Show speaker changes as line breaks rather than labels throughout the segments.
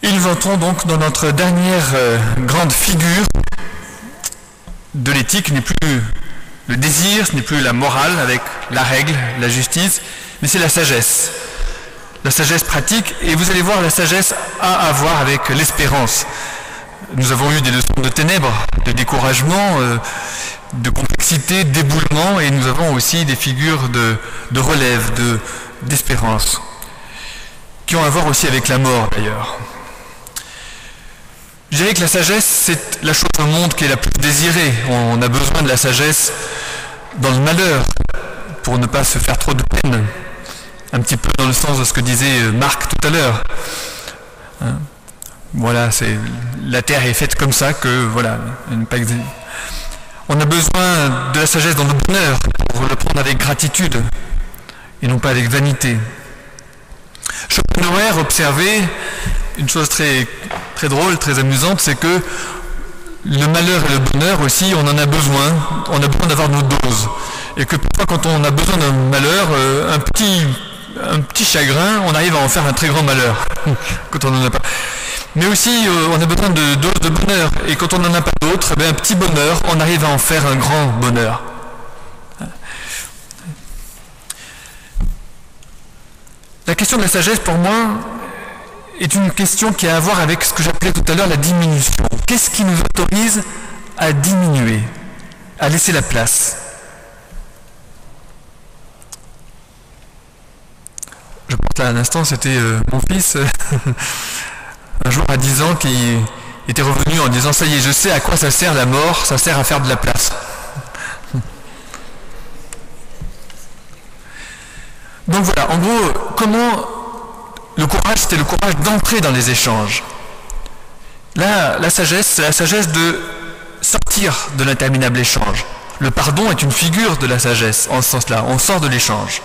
Et nous entrons donc dans notre dernière grande figure de l'éthique. Ce n'est plus le désir, ce n'est plus la morale avec la règle, la justice, mais c'est la sagesse. La sagesse pratique, et vous allez voir, la sagesse a à voir avec l'espérance. Nous avons eu des leçons de ténèbres, de découragement, de complexité, d'éboulement, et nous avons aussi des figures de relève, d'espérance, qui ont à voir aussi avec la mort d'ailleurs. Je dirais que la sagesse, c'est la chose au monde qui est la plus désirée. On a besoin de la sagesse dans le malheur, pour ne pas se faire trop de peine. Un petit peu dans le sens de ce que disait Marc tout à l'heure. Voilà, la terre est faite comme ça que, voilà, on a besoin de la sagesse dans le bonheur, pour le prendre avec gratitude, et non pas avec vanité. Schopenhauer observait une chose très, très drôle, très amusante, c'est que le malheur et le bonheur aussi, on en a besoin d'avoir nos doses. Et que parfois quand on a besoin d'un malheur, un petit chagrin, on arrive à en faire un très grand malheur, quand on n'en a pas. Mais aussi, on a besoin de doses de bonheur. Et quand on n'en a pas d'autres, un petit bonheur, on arrive à en faire un grand bonheur. La question de la sagesse, pour moi, est une question qui a à voir avec ce que j'appelais tout à l'heure la diminution. Qu'est-ce qui nous autorise à diminuer, à laisser la place? Je pense là à l'instant, c'était mon fils, un jour à 10 ans, qui était revenu en disant « Ça y est, je sais à quoi ça sert la mort, ça sert à faire de la place. » Donc voilà, en gros, comment le courage, c'était le courage d'entrer dans les échanges. Là, la sagesse, c'est la sagesse de sortir de l'interminable échange. Le pardon est une figure de la sagesse, en ce sens-là, on sort de l'échange.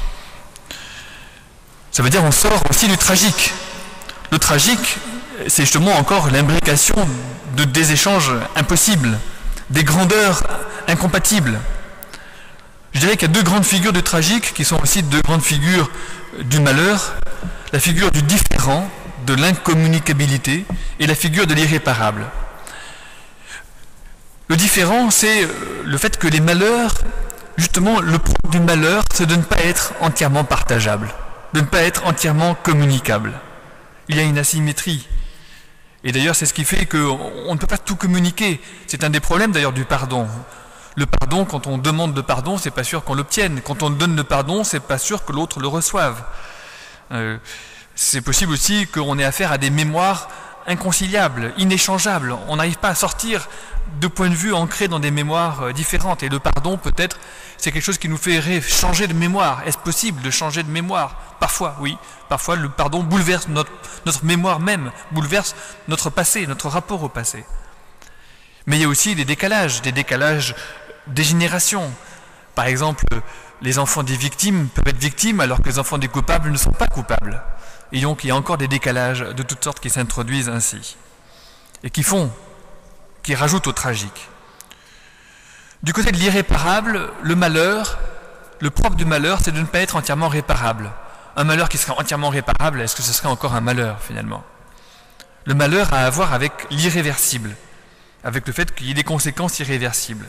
Ça veut dire on sort aussi du tragique. Le tragique, c'est justement encore l'imbrication des échanges impossibles, des grandeurs incompatibles. Je dirais qu'il y a deux grandes figures du tragique qui sont aussi deux grandes figures du malheur, la figure du différent, de l'incommunicabilité, et la figure de l'irréparable. Le différent, c'est le fait que les malheurs, justement, le propre du malheur, c'est de ne pas être entièrement partageable, de ne pas être entièrement communicable. Il y a une asymétrie. Et d'ailleurs, c'est ce qui fait qu'on ne peut pas tout communiquer. C'est un des problèmes d'ailleurs du pardon. Le pardon, quand on demande de pardon, c'est pas sûr qu'on l'obtienne. Quand on donne le pardon, c'est pas sûr que l'autre le reçoive. C'est possible aussi qu'on ait affaire à des mémoires inconciliables, inéchangeables. On n'arrive pas à sortir de points de vue ancrés dans des mémoires différentes. Et le pardon, peut-être, c'est quelque chose qui nous fait changer de mémoire. Est-ce possible de changer de mémoire? Parfois, oui. Parfois, le pardon bouleverse notre mémoire même, bouleverse notre passé, notre rapport au passé. Mais il y a aussi des décalages des générations. Par exemple, les enfants des victimes peuvent être victimes alors que les enfants des coupables ne sont pas coupables. Et donc, il y a encore des décalages de toutes sortes qui s'introduisent ainsi. Et qui rajoutent au tragique. Du côté de l'irréparable, le malheur, le propre du malheur, c'est de ne pas être entièrement réparable. Un malheur qui serait entièrement réparable, est-ce que ce serait encore un malheur finalement? Le malheur a à voir avec l'irréversible, avec le fait qu'il y ait des conséquences irréversibles.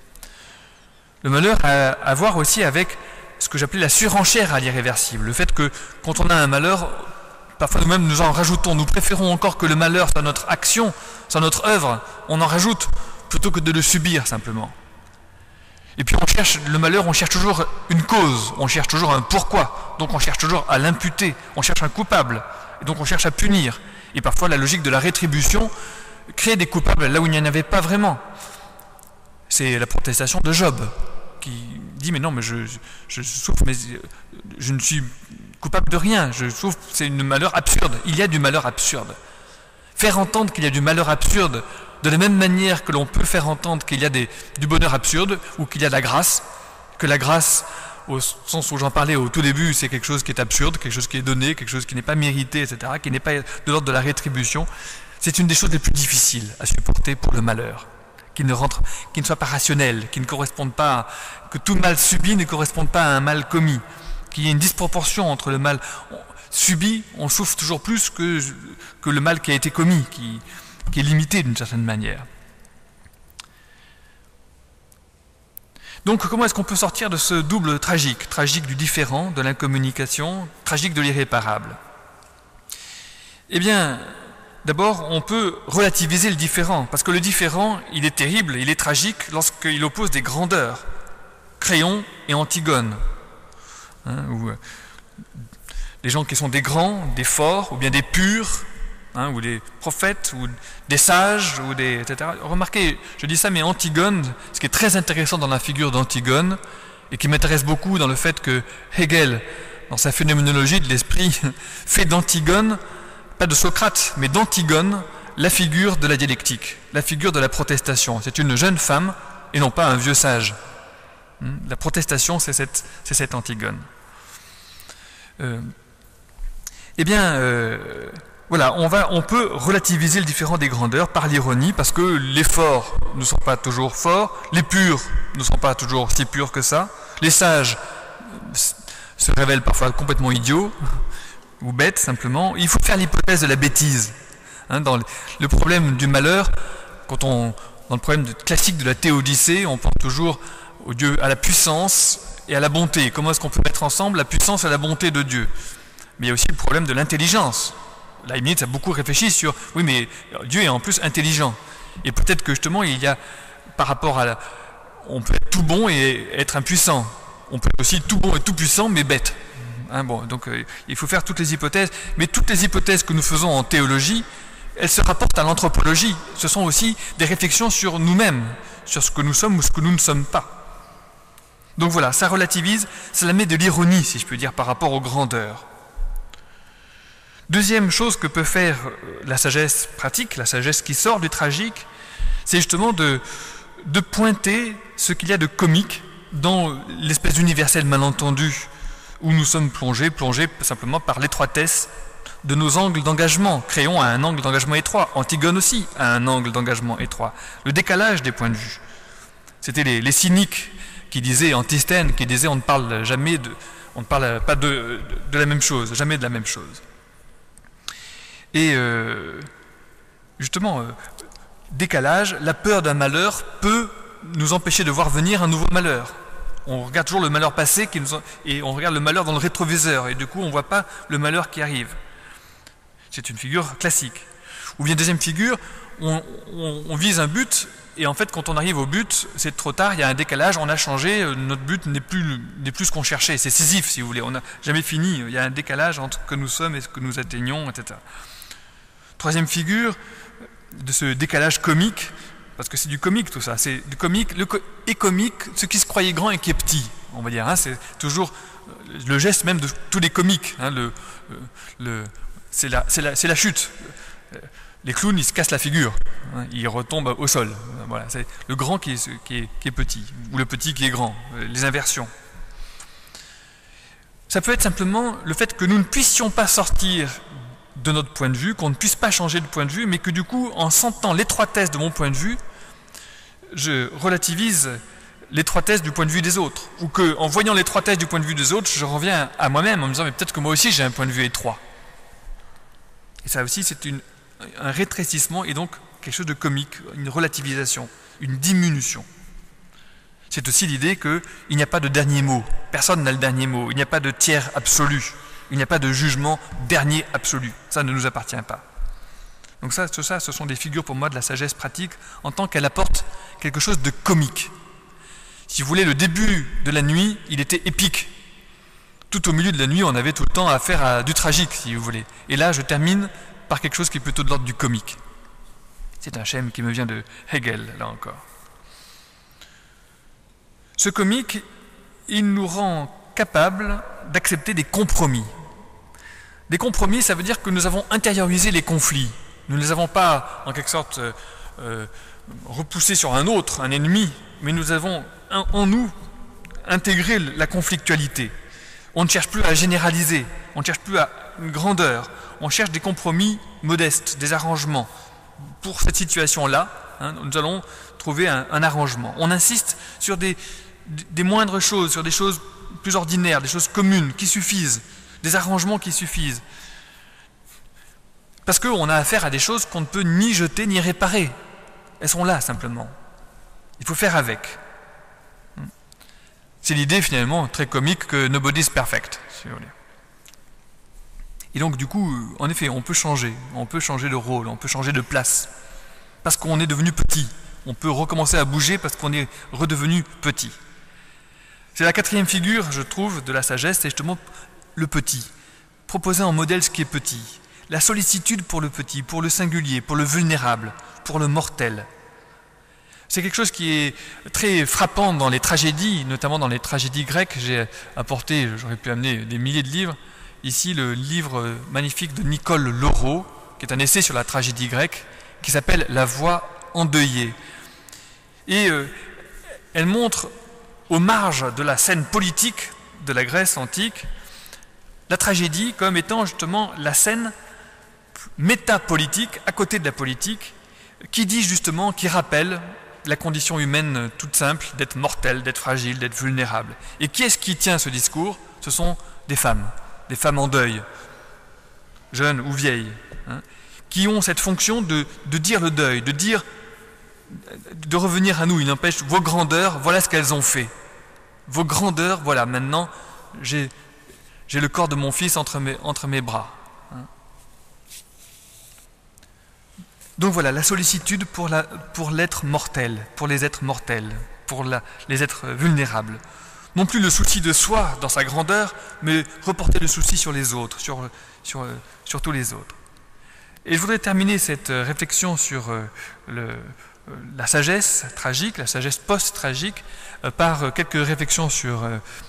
Le malheur a à voir aussi avec ce que j'appelais la surenchère à l'irréversible, le fait que quand on a un malheur, parfois nous-mêmes nous en rajoutons, nous préférons encore que le malheur soit notre action, soit notre œuvre, on en rajoute plutôt que de le subir simplement. Et puis le malheur, on cherche toujours une cause, on cherche toujours un pourquoi, donc on cherche toujours à l'imputer, on cherche un coupable, et donc on cherche à punir. Et parfois la logique de la rétribution crée des coupables là où il n'y en avait pas vraiment. C'est la protestation de Job, qui dit mais non, mais je souffre, mais je ne suis coupable de rien, je souffre, c'est un malheur absurde, il y a du malheur absurde. Faire entendre qu'il y a du malheur absurde, de la même manière que l'on peut faire entendre qu'il y a du bonheur absurde, ou qu'il y a de la grâce, que la grâce, au sens où j'en parlais au tout début, c'est quelque chose qui est absurde, quelque chose qui est donné, quelque chose qui n'est pas mérité, etc., qui n'est pas de l'ordre de la rétribution, c'est une des choses les plus difficiles à supporter pour le malheur, qui ne soit pas rationnel, qui ne corresponde pas, que tout mal subi ne corresponde pas à un mal commis, qu'il y ait une disproportion entre le mal. subit, on souffre toujours plus que le mal qui a été commis, qui est limité d'une certaine manière. Donc comment est-ce qu'on peut sortir de ce double tragique, tragique du différent, de l'incommunication, tragique de l'irréparable? Eh bien, d'abord, on peut relativiser le différent, parce que le différent, il est terrible, il est tragique lorsqu'il oppose des grandeurs, Créon et Antigone, ou des gens qui sont des grands, des forts, ou bien des purs, ou des prophètes, ou des sages, ou des etc. Remarquez, je dis ça, mais Antigone, ce qui est très intéressant dans la figure d'Antigone, et qui m'intéresse beaucoup dans le fait que Hegel, dans sa phénoménologie de l'esprit, fait d'Antigone, pas de Socrate, mais d'Antigone, la figure de la dialectique, la figure de la protestation. C'est une jeune femme, et non pas un vieux sage. La protestation, c'est cette Antigone. Voilà, on peut relativiser le différent des grandeurs par l'ironie, parce que les forts ne sont pas toujours forts, les purs ne sont pas toujours si purs que ça, les sages se révèlent parfois complètement idiots, ou bêtes simplement. Il faut faire l'hypothèse de la bêtise. Dans le problème du malheur, dans le problème classique de la théodicée, on pense toujours au Dieu, à la puissance et à la bonté. Comment est-ce qu'on peut mettre ensemble la puissance et la bonté de Dieu? Mais il y a aussi le problème de l'intelligence. Leibniz a beaucoup réfléchi sur, oui, mais Dieu est en plus intelligent. Et peut-être que justement, il y a, par rapport à on peut être tout bon et être impuissant. On peut être aussi tout bon et tout puissant, mais bête. Donc il faut faire toutes les hypothèses. Mais toutes les hypothèses que nous faisons en théologie, elles se rapportent à l'anthropologie. Ce sont aussi des réflexions sur nous-mêmes, sur ce que nous sommes ou ce que nous ne sommes pas. Donc voilà, ça relativise, cela met de l'ironie, si je peux dire, par rapport aux grandeurs. Deuxième chose que peut faire la sagesse pratique, la sagesse qui sort du tragique, c'est justement de pointer ce qu'il y a de comique dans l'espèce d'universel malentendu où nous sommes plongés simplement par l'étroitesse de nos angles d'engagement. Créon a un angle d'engagement étroit, Antigone aussi a un angle d'engagement étroit. Le décalage des points de vue. C'était les cyniques qui disaient, Antisthène, qui disait on ne parle pas de la même chose, jamais de la même chose. Et justement, décalage, la peur d'un malheur peut nous empêcher de voir venir un nouveau malheur. On regarde toujours le malheur passé et on regarde le malheur dans le rétroviseur, et du coup on ne voit pas le malheur qui arrive. C'est une figure classique. Ou bien deuxième figure, on vise un but, et en fait quand on arrive au but, c'est trop tard, il y a un décalage, on a changé, notre but n'est plus ce qu'on cherchait, c'est Sisyphe si vous voulez, on n'a jamais fini, il y a un décalage entre ce que nous sommes et ce que nous atteignons, etc. Troisième figure de ce décalage comique, parce que c'est du comique tout ça, c'est du comique, et comique, ce qui se croyait grand et qui est petit, on va dire, c'est toujours le geste même de tous les comiques, c'est la chute. Les clowns, ils se cassent la figure, ils retombent au sol. Voilà, c'est le grand qui est petit, ou le petit qui est grand, les inversions. Ça peut être simplement le fait que nous ne puissions pas sortir de notre point de vue, qu'on ne puisse pas changer de point de vue, mais que du coup, en sentant l'étroitesse de mon point de vue, je relativise l'étroitesse du point de vue des autres. Ou qu'en voyant l'étroitesse du point de vue des autres, je reviens à moi-même en me disant, mais peut-être que moi aussi j'ai un point de vue étroit. Et ça aussi, c'est un rétrécissement et donc quelque chose de comique, une relativisation, une diminution. C'est aussi l'idée qu'il n'y a pas de dernier mot. Personne n'a le dernier mot. Il n'y a pas de tiers absolu. Il n'y a pas de jugement dernier absolu. Ça ne nous appartient pas. Donc ça, ce sont des figures pour moi de la sagesse pratique en tant qu'elle apporte quelque chose de comique. Si vous voulez, le début de la nuit, il était épique. Tout au milieu de la nuit, on avait tout le temps affaire à du tragique, si vous voulez. Et là, je termine par quelque chose qui est plutôt de l'ordre du comique. C'est un schème qui me vient de Hegel, là encore. Ce comique, il nous rend capables d'accepter des compromis. Des compromis, ça veut dire que nous avons intériorisé les conflits. Nous ne les avons pas, en quelque sorte, repoussés sur un autre, un ennemi, mais nous avons en nous intégré la conflictualité. On ne cherche plus à généraliser, on ne cherche plus à une grandeur, on cherche des compromis modestes, des arrangements. Pour cette situation-là, nous allons trouver un arrangement. On insiste sur des moindres choses, sur des choses plus ordinaires, des choses communes qui suffisent. des arrangements qui suffisent. Parce qu'on a affaire à des choses qu'on ne peut ni jeter ni réparer. Elles sont là simplement. Il faut faire avec. C'est l'idée finalement très comique que nobody's perfect, si vous voulez. Et donc du coup, en effet, on peut changer de rôle, on peut changer de place. Parce qu'on est devenu petit. On peut recommencer à bouger parce qu'on est redevenu petit. C'est la quatrième figure, je trouve, de la sagesse, c'est justement le petit. Proposer en modèle ce qui est petit. La sollicitude pour le petit, pour le singulier, pour le vulnérable, pour le mortel. C'est quelque chose qui est très frappant dans les tragédies, notamment dans les tragédies grecques. J'ai apporté, j'aurais pu amener des milliers de livres. Ici, le livre magnifique de Nicole Laureau, qui est un essai sur la tragédie grecque, qui s'appelle « La voix endeuillée ». Et elle montre, aux marges de la scène politique de la Grèce antique, la tragédie comme étant justement la scène métapolitique, à côté de la politique, qui dit justement, qui rappelle la condition humaine toute simple, d'être mortel, d'être fragile, d'être vulnérable. Et qui est-ce qui tient ce discours? Ce sont des femmes en deuil, jeunes ou vieilles, qui ont cette fonction de dire le deuil, de revenir à nous. Il n'empêche, vos grandeurs, voilà ce qu'elles ont fait. Vos grandeurs, voilà, maintenant, j'ai le corps de mon fils entre mes bras. Donc voilà, la sollicitude pour l'être mortel, pour les êtres mortels, pour les êtres vulnérables. Non plus le souci de soi dans sa grandeur, mais reporter le souci sur les autres, sur tous les autres. Et je voudrais terminer cette réflexion sur la sagesse tragique, la sagesse post-tragique, par quelques réflexions sur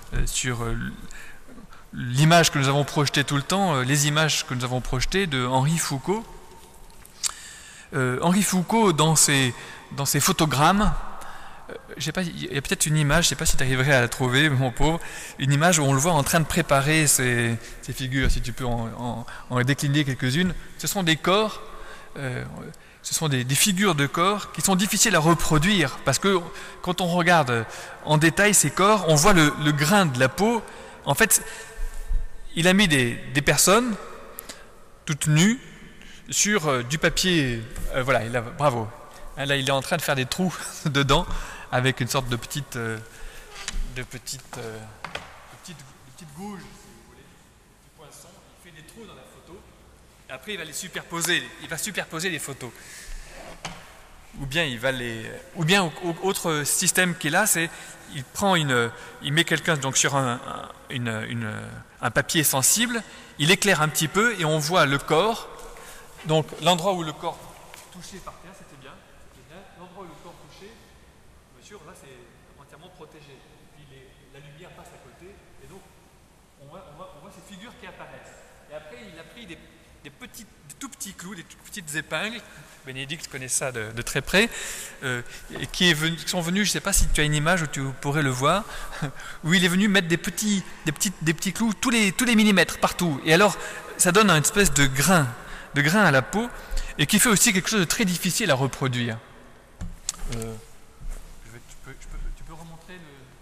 l'image que nous avons projetée tout le temps, les images que nous avons projetées de Henri Foucault. Henri Foucault, dans ses photogrammes, il y a peut-être une image, je ne sais pas si tu arriverais à la trouver, mon pauvre, une image où on le voit en train de préparer ces figures, si tu peux en décliner quelques-unes. Ce sont des corps, ce sont des figures de corps qui sont difficiles à reproduire, parce que quand on regarde en détail ces corps, on voit le grain de la peau. En fait, il a mis des personnes toutes nues sur du papier, voilà, bravo. Là, il est en train de faire des trous dedans avec une sorte de petite gouge, si vous voulez, de poinçon. Il fait des trous dans la photo. Et après, il va les superposer. Il va superposer les photos. Ou bien autre système qu'il a, c'est il met quelqu'un donc sur un papier sensible. Il éclaire un petit peu et on voit le corps. Donc l'endroit où le corps touché par terre, c'était bien. L'endroit où le corps touché, bien sûr, là c'est entièrement protégé. Puis la lumière passe à côté, et donc on voit ces figures qui apparaissent. Et après, il a pris des tout petits clous, des toutes petites épingles. Bénédicte connaît ça de très près, et qui sont venus, je ne sais pas si tu as une image où tu pourrais le voir, où il est venu mettre des petits clous, tous les millimètres, partout. Et alors, ça donne une espèce de grain à la peau, et qui fait aussi quelque chose de très difficile à reproduire. Tu peux remontrer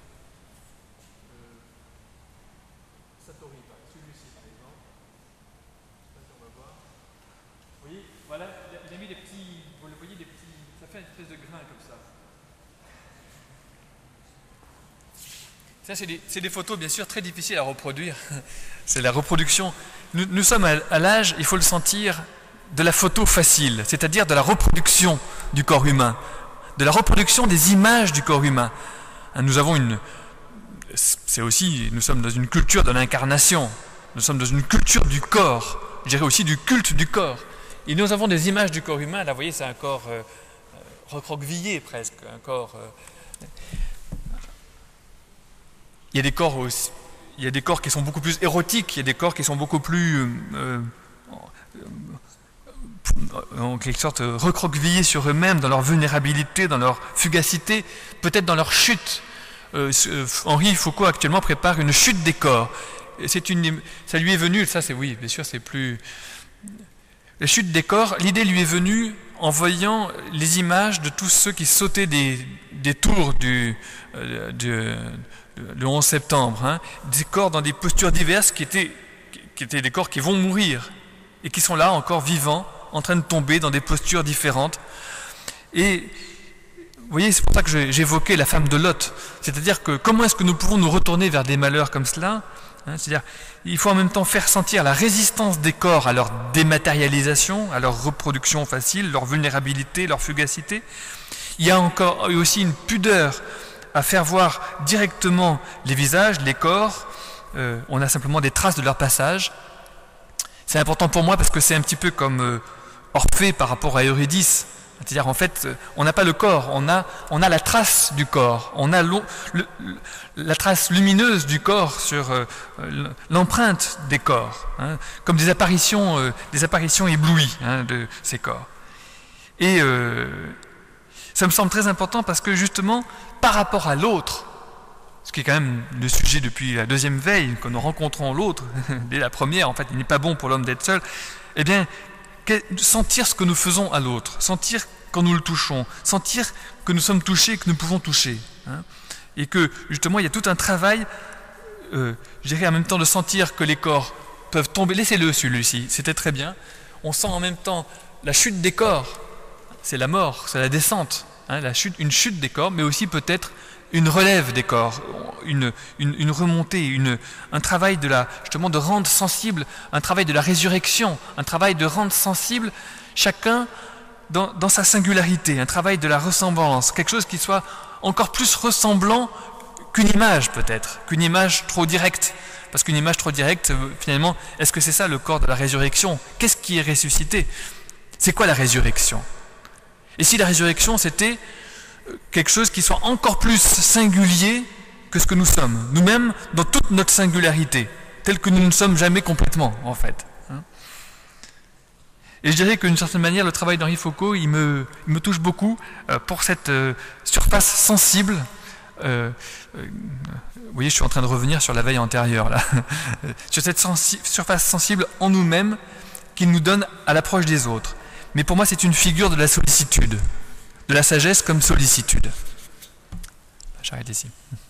Satori, celui-ci par exemple. Je sais pas si on va voir. Vous voyez, voilà, il a mis des petits, vous le voyez, ça fait une espèce de grain comme ça. Ça, c'est des photos, bien sûr, très difficiles à reproduire. C'est la reproduction. Nous sommes à l'âge, il faut le sentir, de la photo facile, c'est-à-dire de la reproduction du corps humain, de la reproduction des images du corps humain. Nous sommes dans une culture de l'incarnation, nous sommes dans une culture du corps, je dirais aussi du culte du corps. Et nous avons des images du corps humain, là vous voyez c'est un corps recroquevillé presque, un corps... Il y a des corps qui sont beaucoup plus érotiques, il y a des corps qui sont beaucoup plus en quelque sorte recroquevillés sur eux-mêmes, dans leur vulnérabilité, dans leur fugacité, peut-être dans leur chute. Henri Foucault actuellement prépare une chute des corps. Ça lui est venu, ça c'est oui, bien sûr c'est plus... La chute des corps, l'idée lui est venue en voyant les images de tous ceux qui sautaient des tours le 11 septembre, des corps dans des postures diverses qui qui étaient des corps qui vont mourir et qui sont là encore vivants, en train de tomber dans des postures différentes. Et vous voyez, c'est pour ça que j'évoquais la femme de Lot. C'est-à-dire que comment est-ce que nous pouvons nous retourner vers des malheurs comme cela, hein, c'est-à-dire il faut en même temps faire sentir la résistance des corps à leur dématérialisation, à leur reproduction facile, leur vulnérabilité, leur fugacité. Il y a encore aussi une pudeur à faire voir directement les visages, les corps. On a simplement des traces de leur passage. C'est important pour moi parce que c'est un petit peu comme Orphée par rapport à Eurydice. C'est-à-dire en fait, on n'a pas le corps, on a la trace du corps, on a la trace lumineuse du corps sur l'empreinte des corps, hein, comme des apparitions éblouies, hein, de ces corps. Et ça me semble très important parce que justement, par rapport à l'autre, ce qui est quand même le sujet depuis la deuxième veille, quand nous rencontrons l'autre, dès la première, en fait, il n'est pas bon pour l'homme d'être seul, eh bien, sentir ce que nous faisons à l'autre, sentir quand nous le touchons, sentir que nous sommes touchés, que nous pouvons toucher, hein, et que justement il y a tout un travail, je dirais en même temps de sentir que les corps peuvent tomber. Laissez-le celui-ci, c'était très bien. On sent en même temps la chute des corps, c'est la mort, c'est la descente, hein, une chute des corps, mais aussi peut-être une relève des corps, une remontée, un travail justement de rendre sensible, un travail de la résurrection, un travail de rendre sensible chacun dans sa singularité, un travail de la ressemblance, quelque chose qui soit encore plus ressemblant qu'une image peut-être, qu'une image trop directe. Parce qu'une image trop directe, finalement, est-ce que c'est ça le corps de la résurrection? Qu'est-ce qui est ressuscité? C'est quoi la résurrection? Et si la résurrection c'était quelque chose qui soit encore plus singulier que ce que nous sommes, nous-mêmes dans toute notre singularité, tel que nous ne sommes jamais complètement, en fait. Et je dirais qu'une certaine manière, le travail d'Henri Foucault, il me touche beaucoup pour cette surface sensible. Vous voyez, je suis en train de revenir sur la veille antérieure, là. Sur cette surface sensible en nous-mêmes qu'il nous donne à l'approche des autres. Mais pour moi, c'est une figure de la sollicitude. De la sagesse comme sollicitude. J'arrête ici.